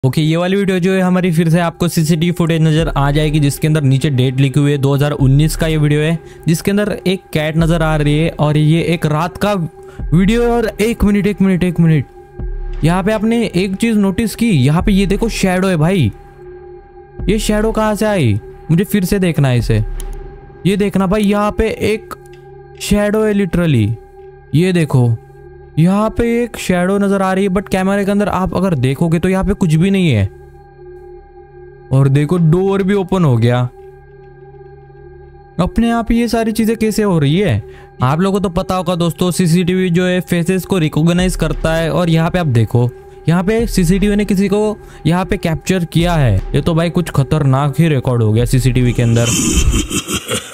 Okay, ये वाली video जो है हमारी फिर से आपको सीसीटीवी फुटेज नजर आ जाएगी, जिसके अंदर नीचे डेट लिखी हुई है 2019 का ये वीडियो है, जिसके अंदर एक कैट नजर आ रही है और ये एक रात का वीडियो है। और एक मिनट यहाँ पे आपने एक चीज नोटिस की, यहाँ पे ये देखो शैडो है भाई। ये शैडो कहाँ से आई? मुझे फिर से देखना है इसे। ये देखना भाई, यहाँ पे एक शैडो है लिटरली। ये देखो यहाँ पे एक शैडो नजर आ रही है, बट कैमरे के अंदर आप अगर देखोगे तो यहाँ पे कुछ भी नहीं है। और देखो डोर भी ओपन हो गया अपने आप। ये सारी चीजें कैसे हो रही है? आप लोगों को तो पता होगा दोस्तों, सीसीटीवी जो है फेसेस को रिकॉग्नाइज करता है। और यहाँ पे आप देखो, यहाँ पे सीसीटीवी ने किसी को यहाँ पे कैप्चर किया है। ये तो भाई कुछ खतरनाक ही रिकॉर्ड हो गया सीसीटीवी के अंदर।